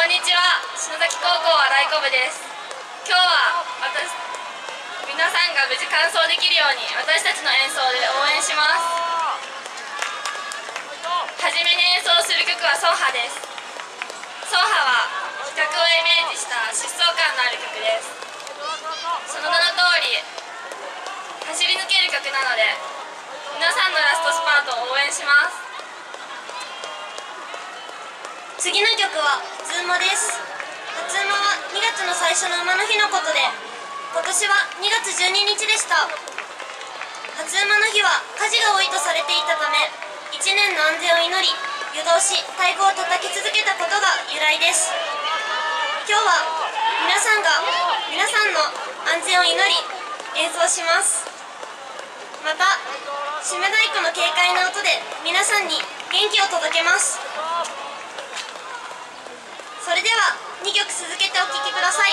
んにちは、篠崎高校和太鼓部です。今日は皆さんが無事完走できるように私たちの演奏で応援します。はじめに演奏する曲はソーハです。ソーハは企画をイメージした疾走感のある曲です。その名の通り走り抜ける曲なので皆さんのラストスパートを応援します。 次の曲は初馬です。初馬は2月の最初の馬の日のことで、今年は2月12日でした。初馬の日は火事が多いとされていたため、1年の安全を祈り夜通し太鼓を叩き続けたことが由来です。今日は皆さんの安全を祈り演奏します。また締め太鼓の軽快な音で皆さんに元気を届けます。それでは2曲続けてお聴きください。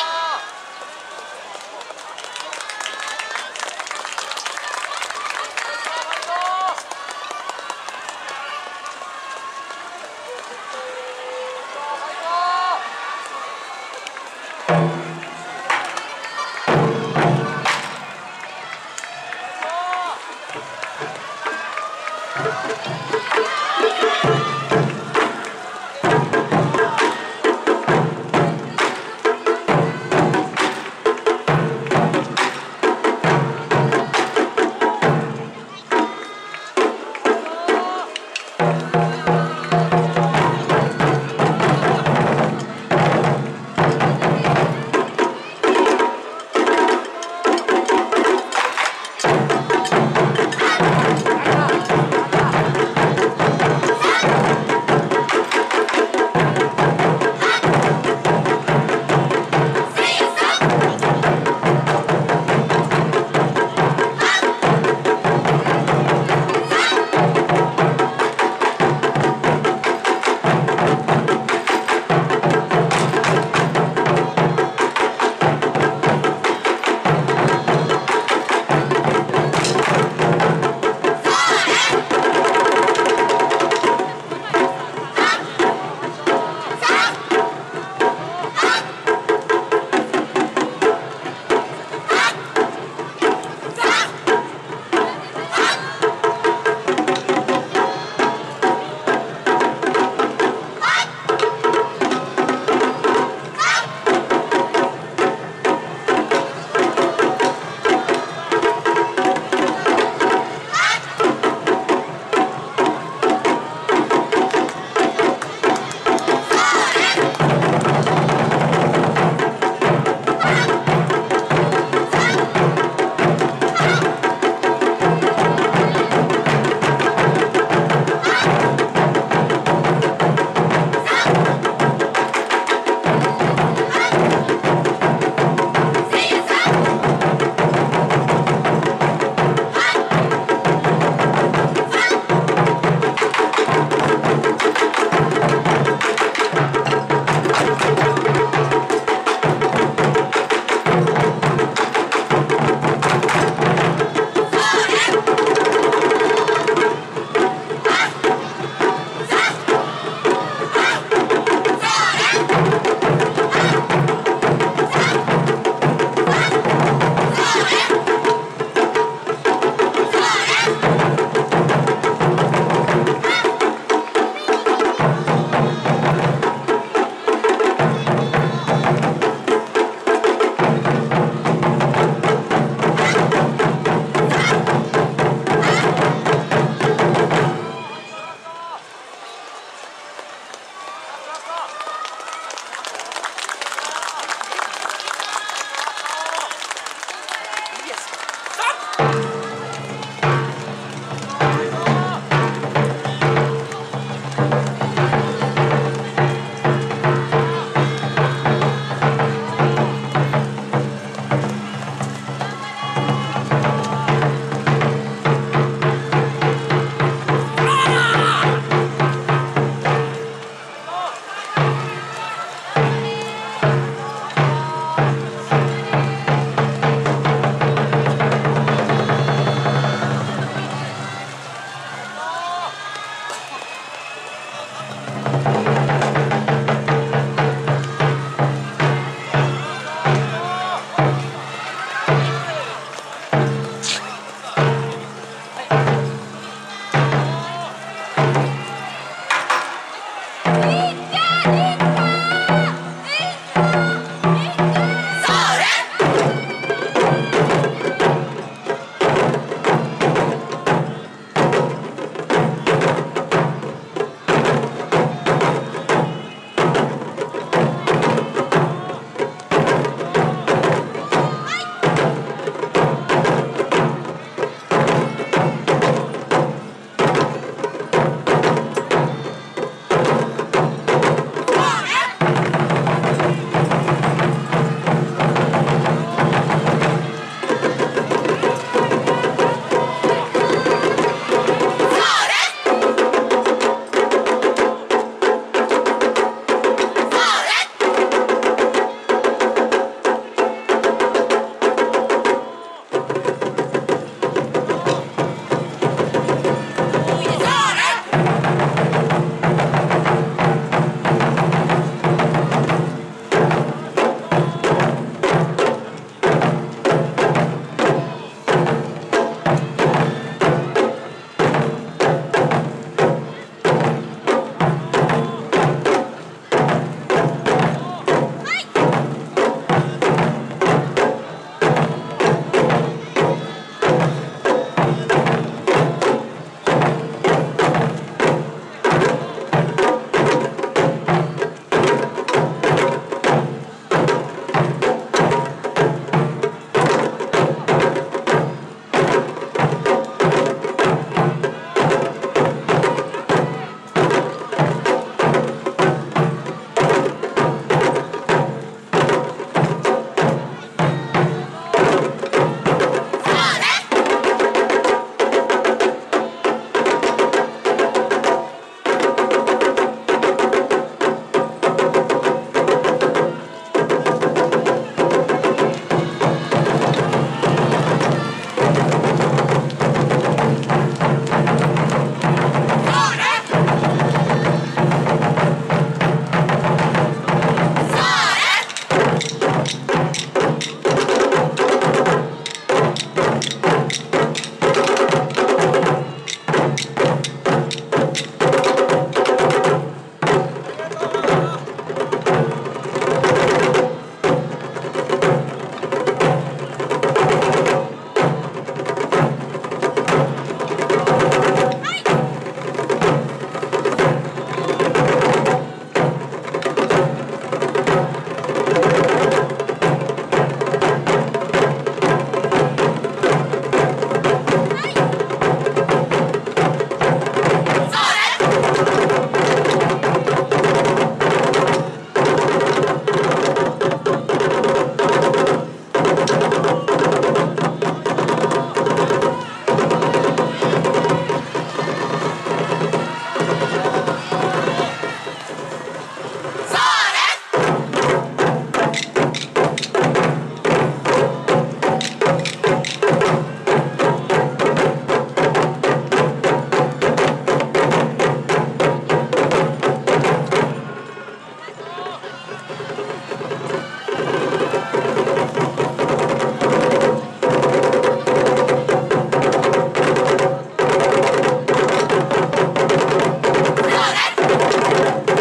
ます。